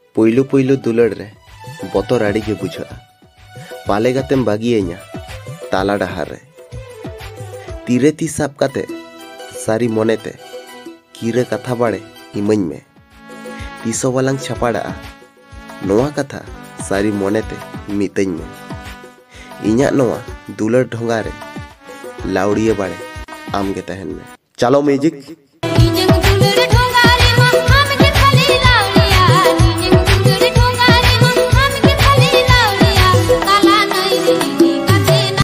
पुइलु पुइलु दुलड़ रे बतर आड़ी के बुझा पाले गातेम बागियेኛ ताला डहार रे तीरे ती साब काते सारी मोनेते कीरे कथा बाड़े इमኝ में तीसो वालांग छापाड़ा नोआ कथा सारी मोनेते मितኝ में इñा नोआ दुलड़ ढोंगा रे लाउड़िए बाड़े आमगे तहन में। चलो म्यूजिक।